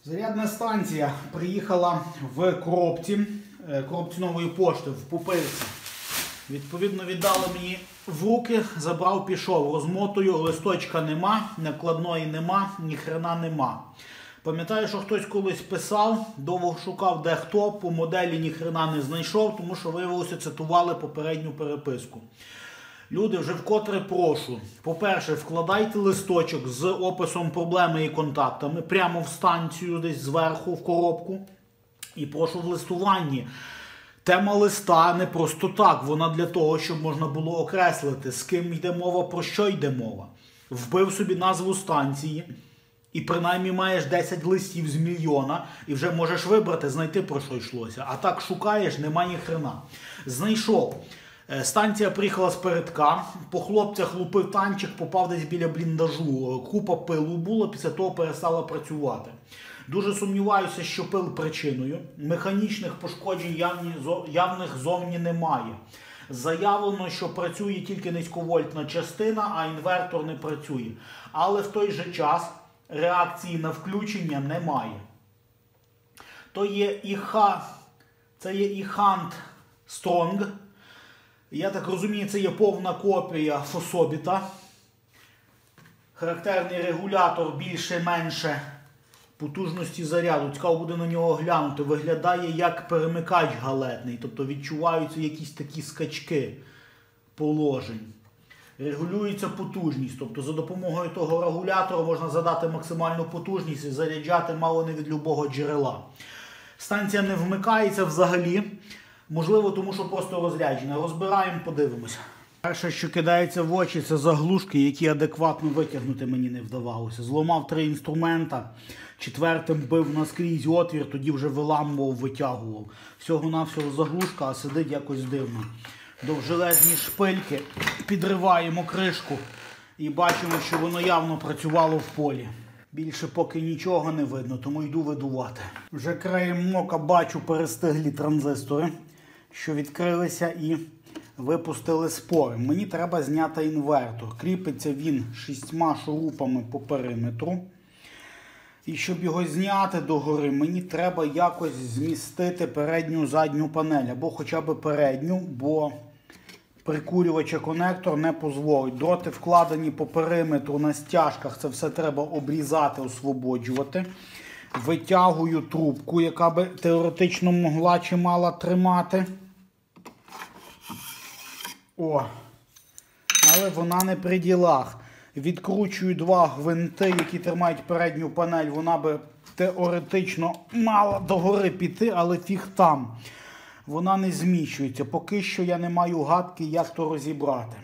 Зарядна станція приїхала в коробці нової пошти в Пупильці. Відповідно, віддали мені в руки, забрав, пішов. Розмотую, листочка нема, накладної нема, ні хрена нема. Пам'ятаю, що хтось колись писав, довго шукав дехто, по моделі ні хрена не знайшов, тому що, виявилося, цитували попередню переписку. Люди, вже вкотре прошу. По-перше, вкладайте листочок з описом проблеми і контактами прямо в станцію, десь зверху, в коробку. І прошу в листуванні. Тема листа не просто так, вона для того, щоб можна було окреслити, з ким йде мова, про що йде мова. Вбив собі назву станції і принаймні маєш 10 листів з мільйона і вже можеш вибрати, знайти, про що йшлося. А так шукаєш, нема ні хрена. Знайшов. Станція приїхала з передка, по хлопцях лупив танчик, попав десь біля бліндажу. Купа пилу було, після того перестала працювати. Дуже сумніваюся, що пил причиною. Механічних пошкоджень явних зовні немає. Заявлено, що працює тільки низьковольтна частина, а інвертор не працює. Але в той же час реакції на включення немає. Це є iHunt Strong. Я так розумію, це є повна копія Фособіта. Характерний регулятор більше-менше потужності заряду. Цікаво буде на нього глянути. Виглядає як перемикач галетний. Тобто відчуваються якісь такі скачки положень. Регулюється потужність. Тобто за допомогою того регулятора можна задати максимальну потужність і заряджати мало не від любого джерела. Станція не вмикається взагалі. Можливо, тому що просто розряджена. Розбираємо, подивимося. Перше, що кидається в очі, це заглушки, які адекватно витягнути мені не вдавалося. Зламав 3 інструмента, 4-м бив наскрізь отвір, тоді вже виламував, витягував. Всього-навсього заглушка, а сидить якось дивно. Довжелезні шпильки, підриваємо кришку і бачимо, що воно явно працювало в полі. Більше поки нічого не видно, тому йду видувати. Вже краєм ока бачу перестиглі транзистори, що відкрилися і випустили спори. Мені треба зняти інвертор. Кріпиться він 6 шурупами по периметру. І щоб його зняти догори, мені треба якось змістити передню задню панель. Або хоча б передню, бо прикурювача конектор не дозволить. Дроти вкладені по периметру на стяжках. Це все треба обрізати, освободжувати. Витягую трубку, яка би теоретично могла чи мала тримати. Але вона не при ділах. Відкручую 2 гвинти, які тримають передню панель. Вона би теоретично мала догори піти, але фіг там. Вона не зміщується. Поки що я не маю гадки, як то розібрати.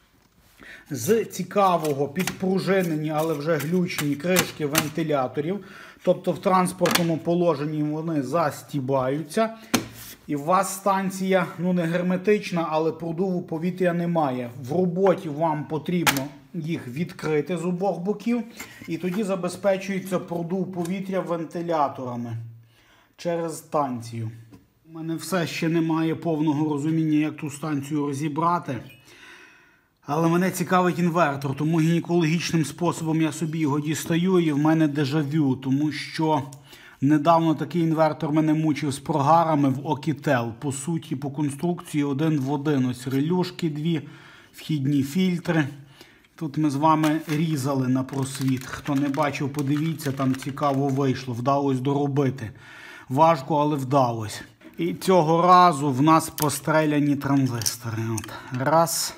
З цікавого підпружинені, але вже глючені кришки вентиляторів. Тобто в транспортному положенні вони застібаються. І у вас станція, не герметична, але продуву повітря немає. В роботі вам потрібно їх відкрити з обох боків. І тоді забезпечується продув повітря вентиляторами через станцію. У мене все ще немає повного розуміння, як ту станцію розібрати. Але мене цікавить інвертор, тому гінекологічним способом я собі його дістаю і в мене дежавю. Тому що недавно такий інвертор мене мучив з прогарами в Окітел. По суті, по конструкції один в один. Ось релюшки 2, вхідні фільтри. Тут ми з вами різали на просвіт. Хто не бачив, подивіться, там цікаво вийшло. Вдалося доробити. Важко, але вдалося. І цього разу в нас постреляні транзистори. Раз,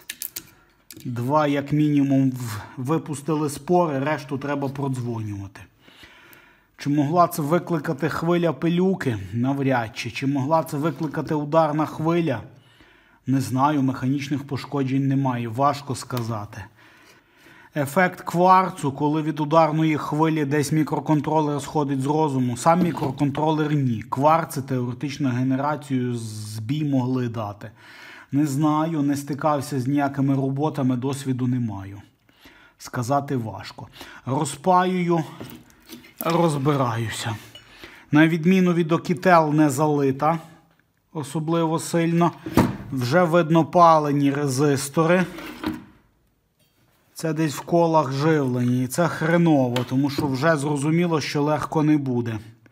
2, як мінімум, випустили спори, решту треба продзвонювати. Чи могла це викликати хвиля пилюки? Навряд чи. Чи могла це викликати ударна хвиля? Не знаю, механічних пошкоджень немає, важко сказати. Ефект кварцу, коли від ударної хвилі десь мікроконтролер сходить з розуму. Сам мікроконтролер ні. Кварци теоретично генерацію збій могли дати. Не знаю, не стикався з ніякими роботами, досвіду не маю. Сказати важко. Розпаюю, розбираюся. На відміну від Окітел не залита особливо сильно. Вже видно палені резистори. Це десь в колах живлені. І це хреново, тому що вже зрозуміло, що легко не буде.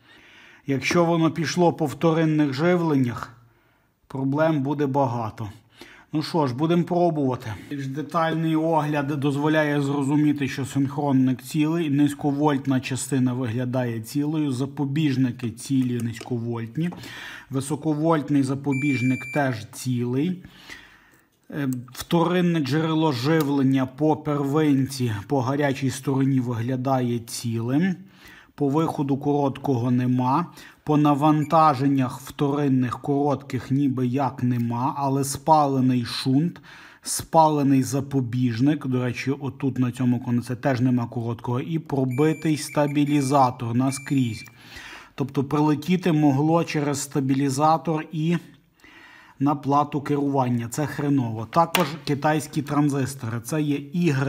Якщо воно пішло по вторинних живленнях, проблем буде багато. Ну що ж, будемо пробувати. Більш детальний огляд дозволяє зрозуміти, що синхронник цілий, низьковольтна частина виглядає цілою, запобіжники цілі низьковольтні, високовольтний запобіжник теж цілий. Вторинне джерело живлення по первинці, по гарячій стороні виглядає цілим. По виходу короткого нема. По навантаженнях вторинних коротких ніби як нема, але спалений шунт, спалений запобіжник, до речі, отут на цьому конці теж нема короткого, і пробитий стабілізатор наскрізь. Тобто прилетіти могло через стабілізатор і на плату керування. Це хреново. Також китайські транзистори. Це є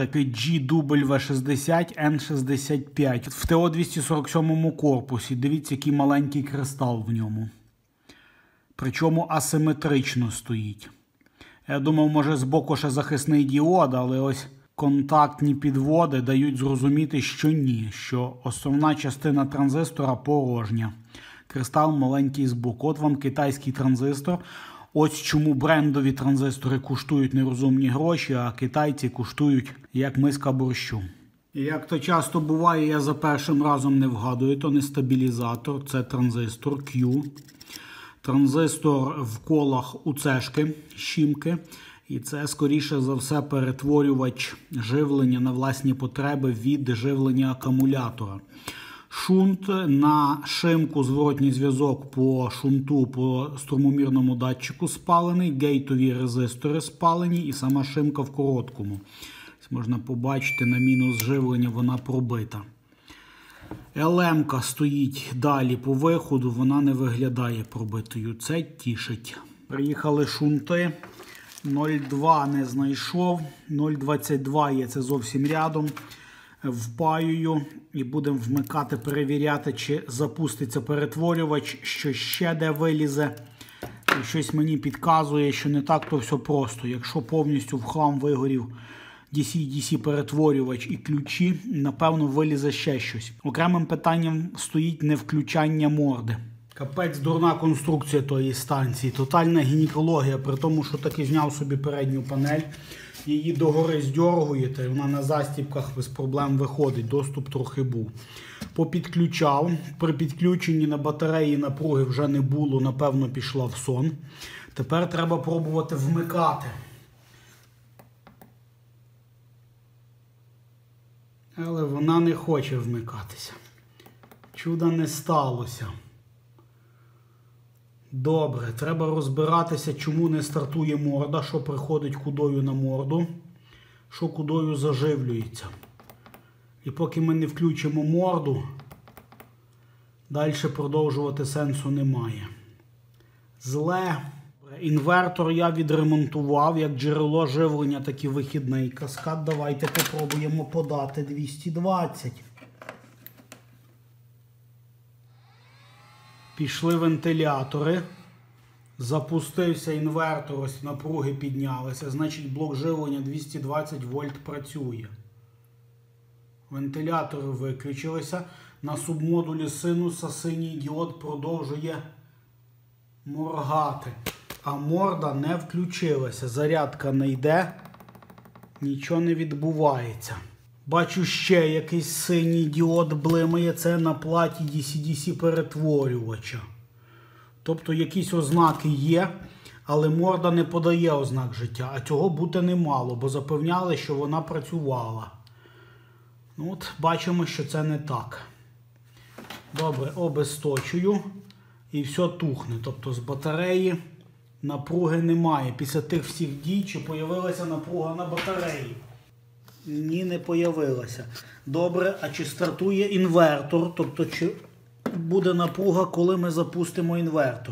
YGW60N65 в ТО-247 корпусі. Дивіться, який маленький кристал в ньому. Причому асиметрично стоїть. Я думав, може збоку ще захисний діод, але ось контактні підводи дають зрозуміти, що ні. Що основна частина транзистора порожня. Кристал маленький збоку. От вам китайський транзистор. Ось чому брендові транзистори коштують нерозумні гроші, а китайці коштують як миска борщу. І як то часто буває, я за першим разом не вгадую, то не стабілізатор, це транзистор Q. Транзистор в колах УЦ-шки, щімки. І це, скоріше за все, перетворювач живлення на власні потреби від живлення акумулятора. Шунт на шимку, зворотній зв'язок по шунту, по струмомірному датчику спалений, гейтові резистори спалені і сама шимка в короткому. Можна побачити, на мінус живлення вона пробита. ЛМ-ка стоїть далі по виходу, вона не виглядає пробитою. Це тішить. Приїхали шунти. 0,2 не знайшов, 0,22 є, це зовсім рядом. Впаюю і будемо вмикати, перевіряти, чи запуститься перетворювач, що ще де вилізе. І щось мені підказує, що не так то все просто. Якщо повністю в хлам вигорів DC-DC перетворювач і ключі, напевно вилізе ще щось. Окремим питанням стоїть невключання морди. Капець дурна конструкція тої станції, тотальна гінекологія, при тому, що таки зняв собі передню панель. Її догори здьоргуєте, і вона на застібках без проблем виходить, доступ трохи був. Попідключав, при підключенні на батареї напруги вже не було, напевно пішла в сон. Тепер треба пробувати вмикати. Але вона не хоче вмикатися. Чуда не сталося. Добре, треба розбиратися, чому не стартує морда, що приходить кудою на морду, що кудою заживлюється. І поки ми не включимо морду, далі продовжувати сенсу немає. Зле. Інвертор я відремонтував, як джерело живлення, так і вихідний каскад. Давайте попробуємо подати 220. Пішли вентилятори, запустився інвертор, ось напруги піднялися, значить блок живлення 220 вольт працює. Вентилятори виключилися, на субмодулі синуса синій діод продовжує моргати, а морда не включилася, зарядка не йде, нічого не відбувається. Бачу ще якийсь синій діод блимає, це на платі DC-DC перетворювача. Тобто якісь ознаки є, але морда не подає ознак життя. А цього бути не мало, бо запевняли, що вона працювала. Ну от, бачимо, що це не так. Добре, обесточую і все тухне. Тобто з батареї напруги немає. Після тих всіх дій, чи появилася напруга на батареї? Ні, не появилася. Добре, а чи стартує інвертор? Тобто, чи буде напруга, коли ми запустимо інвертор?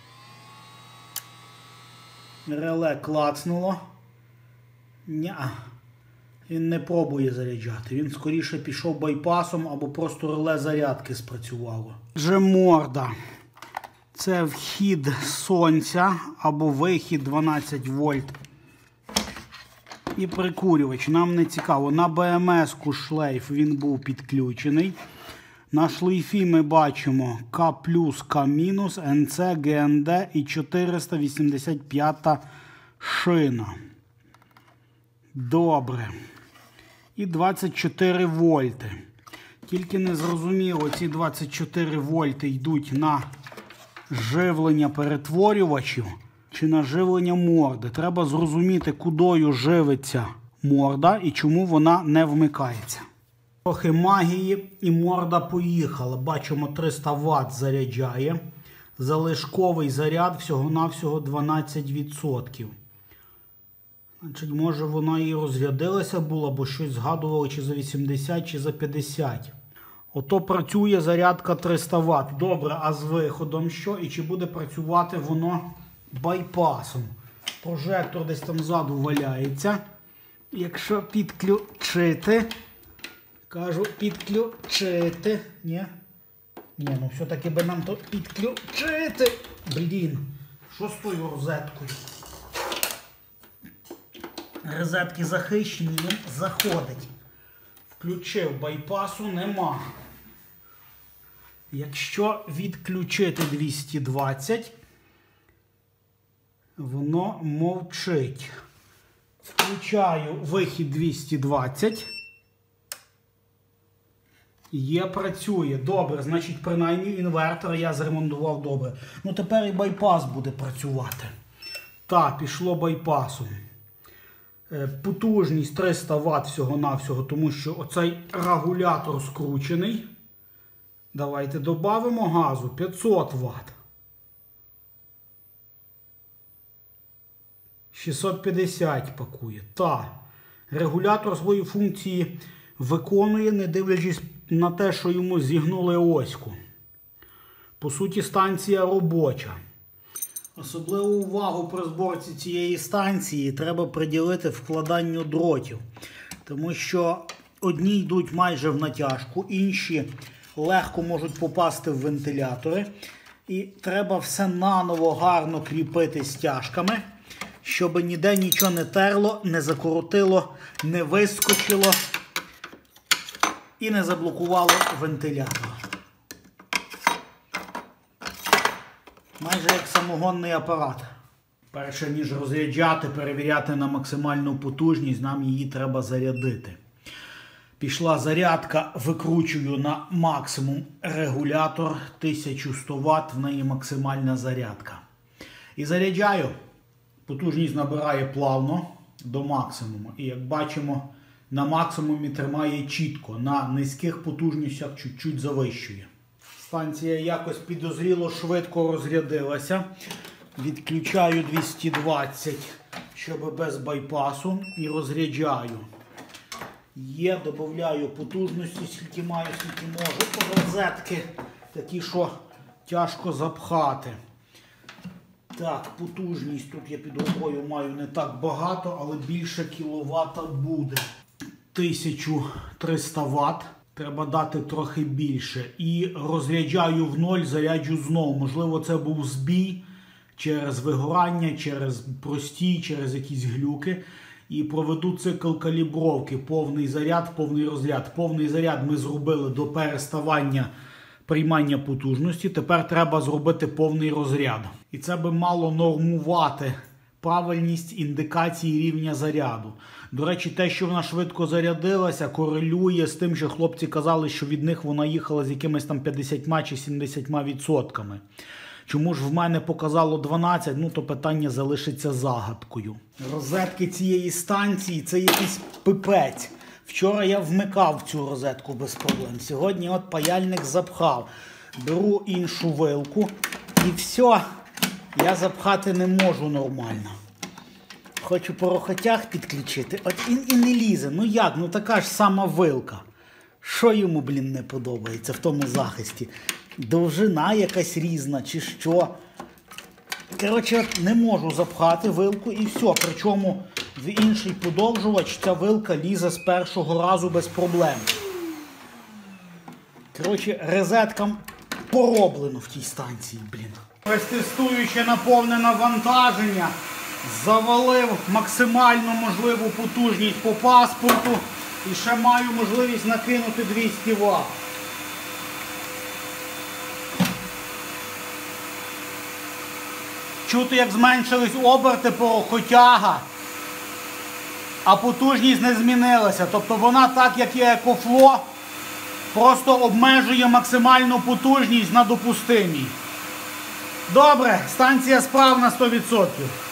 Реле клацнуло. Ня. Він не пробує заряджати. Він скоріше пішов байпасом або просто реле зарядки спрацювало. Вже морда. Це вхід сонця або вихід 12 вольт. І прикурювач. Нам не цікаво. На БМС-ку шлейф він був підключений. На шлейфі ми бачимо К+, К-, НЦ, ГНД і 485 шина. Добре. І 24 вольти. Тільки не зрозуміло, ці 24 вольти йдуть на живлення перетворювачів чи на живлення морди. Треба зрозуміти, кудою живиться морда і чому вона не вмикається. Трохи магії і морда поїхала. Бачимо, 300 Вт заряджає. Залишковий заряд всього-навсього 12%. Значить, може вона і розрядилася була, бо щось згадувало чи за 80, чи за 50. Ото працює зарядка 300 Вт. Добре, а з виходом що? І чи буде працювати воно байпасом? Прожектор десь там ззаду валяється. Якщо підключити... Кажу, підключити. Ні? Ні, ну все-таки би нам то підключити. Блін, що з тою розеткою? Розетки захищені, він заходить. Включив, байпасу нема. Якщо відключити 220, воно мовчить. Включаю вихід 220. Є, працює. Добре, значить, принаймні інвертор я зремонтував добре. Ну, тепер і байпас буде працювати. Так, пішло байпасом. Потужність 300 Вт всього-навсього, тому що оцей регулятор скручений. Давайте додамо газу. 500 Вт. 650 пакує. Так, регулятор свої функції виконує, не дивлячись на те, що йому зігнули оську. По суті, станція робоча. Особливу увагу при зборці цієї станції треба приділити вкладанню дротів. Тому що одні йдуть майже в натяжку, інші легко можуть попасти в вентилятори. І треба все наново гарно кріпити стяжками, щоб ніде нічого не терло, не закоротило, не вискочило і не заблокувало вентилятор. Майже як самогонний апарат. Перше, ніж розряджати, перевіряти на максимальну потужність, нам її треба зарядити. Пішла зарядка, викручую на максимум регулятор 1100 Вт, в неї максимальна зарядка. І заряджаю. Потужність набирає плавно до максимуму. І як бачимо, на максимумі тримає чітко, на низьких потужностях чуть-чуть завищує. Станція якось підозріло швидко розрядилася. Відключаю 220, щоб без байпасу, і розряджаю. Є, додаю потужності, скільки маю, скільки можу. Розетки такі, що тяжко запхати. Так, потужність тут я під рукою маю не так багато, але більше кіловата буде. 1300 Вт. Треба дати трохи більше. І розряджаю в ноль, заряджу знову. Можливо, це був збій через вигорання, через простій, через якісь глюки. І проведу цикл калібровки. Повний заряд, повний розряд. Повний заряд ми зробили до переставання приймання потужності. Тепер треба зробити повний розряд. І це би мало нормувати правильність індикації рівня заряду. До речі, те, що вона швидко зарядилася, корелює з тим, що хлопці казали, що від них вона їхала з якимись там 50 чи 70%. Чому ж в мене показало 12, ну то питання залишиться загадкою. Розетки цієї станції – це якийсь пипець. Вчора я вмикав цю розетку без проблем. Сьогодні от паяльник запхав. Беру іншу вилку і все, я запхати не можу нормально. Хочу по рохотях підключити, от і не лізе. Ну як, ну така ж сама вилка. Що йому, блін, не подобається в тому захисті? Довжина якась різна чи що? Коротше, не можу запхати вилку і все. Причому в інший подовжувач ця вилка лізе з першого разу без проблем. Коротше, розеткам пороблено в тій станції, блін. Ось тестуючи наповне навантаження, завалив максимально можливу потужність по паспорту і ще маю можливість накинути 200 Вт. Чути, як зменшились оберти порохотяга, а потужність не змінилася. Тобто вона, так як і EcoFlow, просто обмежує максимальну потужність на допустимій. Добре, станція справна 100%.